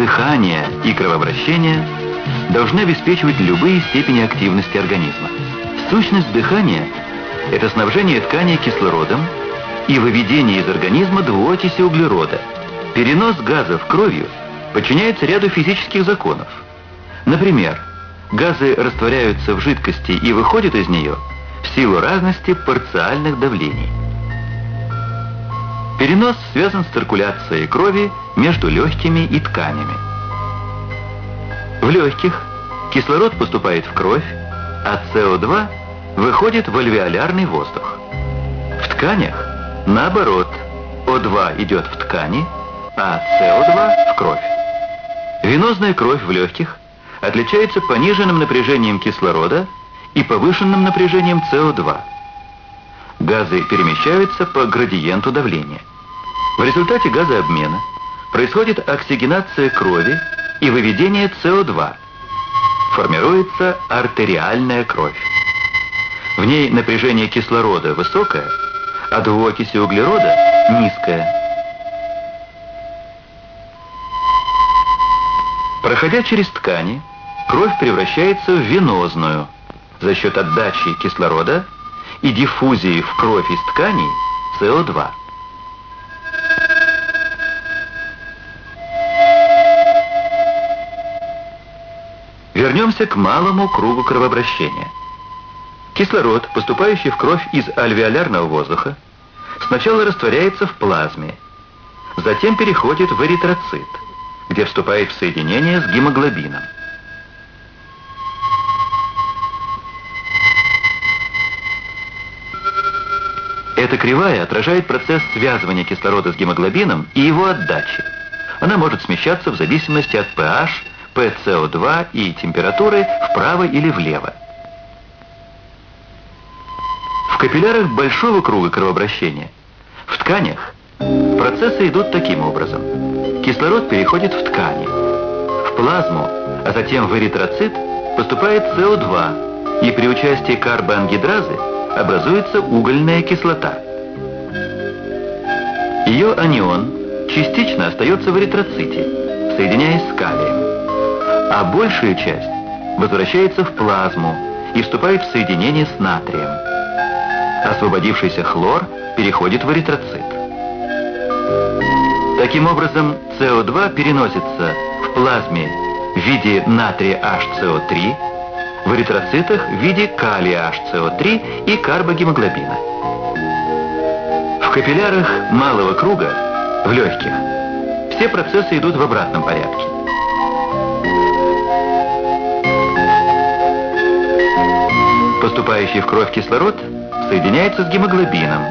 дыхание и кровообращение должны обеспечивать любые степени активности организма. Сущность дыхания – это снабжение тканей кислородом и выведение из организма двуокиси углерода. Перенос газов кровью подчиняется ряду физических законов. Например, газы растворяются в жидкости и выходят из нее в силу разности парциальных давлений. Перенос связан с циркуляцией крови между легкими и тканями. В легких кислород поступает в кровь, а СО2 выходит в альвеолярный воздух. В тканях, наоборот, О2 идет в ткани, а СО2 в кровь. Венозная кровь в легких отличается пониженным напряжением кислорода и повышенным напряжением СО2. Газы перемещаются по градиенту давления. В результате газообмена происходит оксигенация крови и выведение СО2. Формируется артериальная кровь. В ней напряжение кислорода высокое, а двуокиси углерода низкое. Проходя через ткани, кровь превращается в венозную за счет отдачи кислорода и диффузии в кровь из тканей СО2. Вернемся к малому кругу кровообращения. Кислород, поступающий в кровь из альвеолярного воздуха, сначала растворяется в плазме, затем переходит в эритроцит, где вступает в соединение с гемоглобином. Эта кривая отражает процесс связывания кислорода с гемоглобином и его отдачи. Она может смещаться в зависимости от pH, pCO2 и температуры вправо или влево. В капиллярах большого круга кровообращения, в тканях, процессы идут таким образом. Кислород переходит в ткани, в плазму, а затем в эритроцит поступает СО2, и при участии карбоангидразы образуется угольная кислота. Ее анион частично остается в эритроците, соединяясь с калием, а большая часть возвращается в плазму и вступает в соединение с натрием. Освободившийся хлор переходит в эритроцит. Таким образом, СО2 переносится в плазме в виде натрия HCO3, в эритроцитах в виде калия HCO3 и карбогемоглобина. В капиллярах малого круга, в легких, все процессы идут в обратном порядке. Поступающий в кровь кислород соединяется с гемоглобином.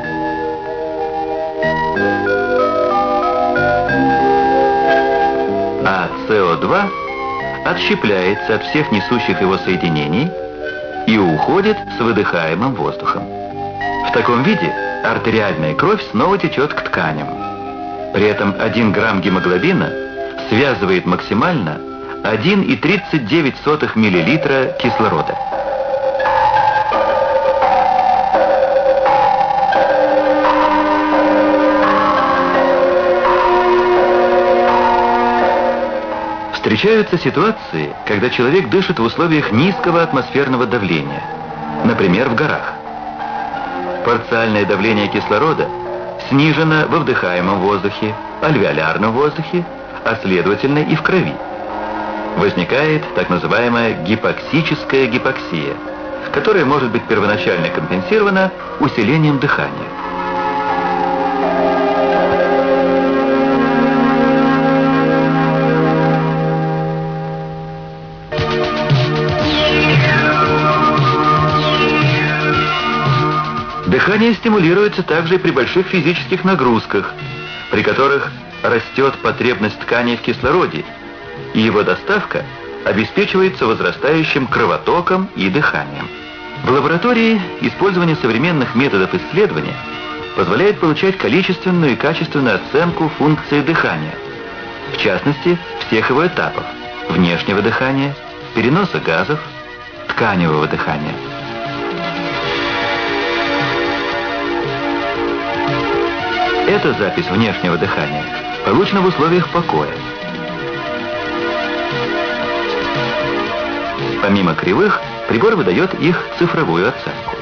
А СО2 отщепляется от всех несущих его соединений и уходит с выдыхаемым воздухом. В таком виде артериальная кровь снова течет к тканям. При этом 1 грамм гемоглобина связывает максимально 1,39 мл кислорода. Встречаются ситуации, когда человек дышит в условиях низкого атмосферного давления, например, в горах. Парциальное давление кислорода снижено во вдыхаемом воздухе, альвеолярном воздухе, а следовательно и в крови. Возникает так называемая гипоксическая гипоксия, которая может быть первоначально компенсирована усилением дыхания. Дыхание стимулируется также и при больших физических нагрузках, при которых растет потребность тканей в кислороде, и его доставка обеспечивается возрастающим кровотоком и дыханием. В лаборатории использование современных методов исследования позволяет получать количественную и качественную оценку функции дыхания, в частности, всех его этапов – внешнего дыхания, переноса газов, тканевого дыхания. Эта запись внешнего дыхания получена в условиях покоя. Помимо кривых, прибор выдает их цифровую оценку.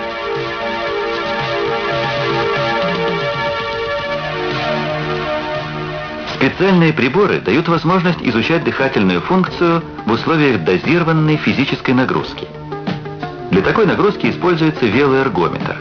Специальные приборы дают возможность изучать дыхательную функцию в условиях дозированной физической нагрузки. Для такой нагрузки используется велоэргометр.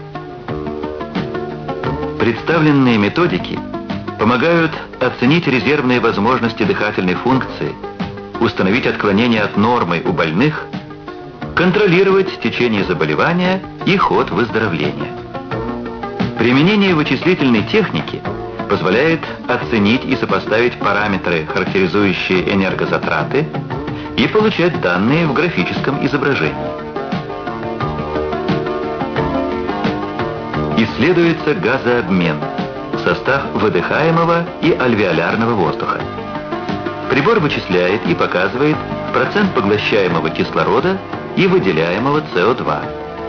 Представленные методики помогают оценить резервные возможности дыхательной функции, установить отклонения от нормы у больных, контролировать течение заболевания и ход выздоровления. Применение вычислительной техники позволяет оценить и сопоставить параметры, характеризующие энергозатраты, и получать данные в графическом изображении. Исследуется газообмен, состав выдыхаемого и альвеолярного воздуха. Прибор вычисляет и показывает процент поглощаемого кислорода и выделяемого СО2.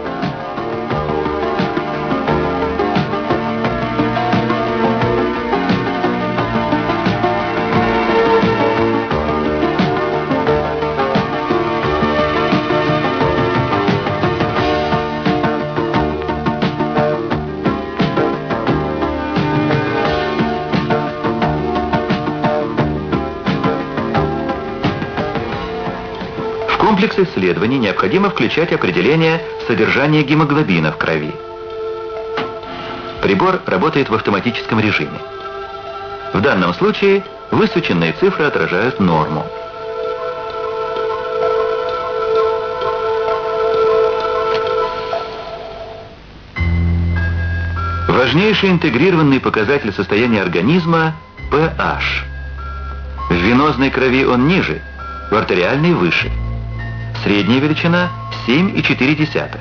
В комплекс исследований необходимо включать определение содержания гемоглобина в крови. Прибор работает в автоматическом режиме. В данном случае высвеченные цифры отражают норму. Важнейший интегрированный показатель состояния организма – pH. В венозной крови он ниже, в артериальной выше. Средняя величина 7,4.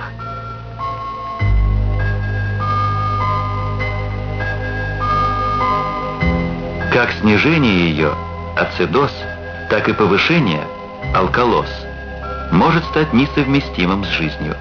Как снижение ее, ацидоз, так и повышение, алкалоз, может стать несовместимым с жизнью.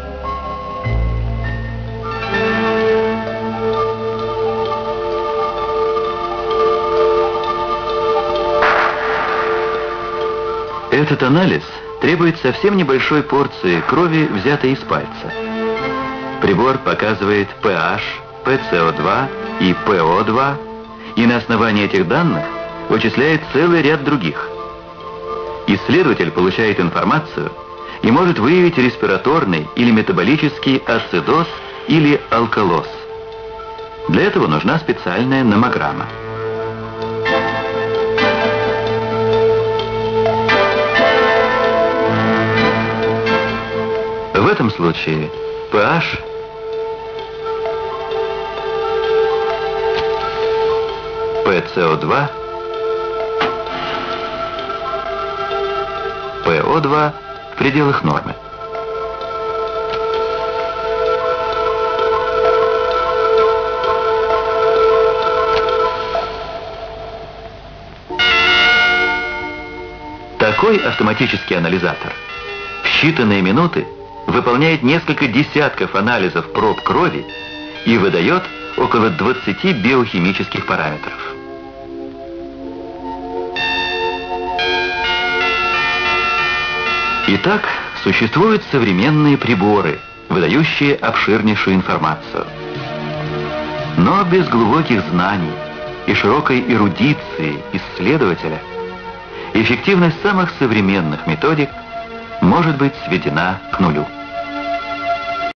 Этот анализ требует совсем небольшой порции крови, взятой из пальца. Прибор показывает pH, PCO2 и PO2, и на основании этих данных вычисляет целый ряд других. Исследователь получает информацию и может выявить респираторный или метаболический ацидоз или алкалоз. Для этого нужна специальная номограмма. В этом случае pH PCO2, PO2 в пределах нормы. Такой автоматический анализатор в считанные минуты выполняет несколько десятков анализов проб крови и выдает около 20 биохимических параметров. Итак, существуют современные приборы, выдающие обширнейшую информацию. Но без глубоких знаний и широкой эрудиции исследователя эффективность самых современных методик может быть сведена к нулю.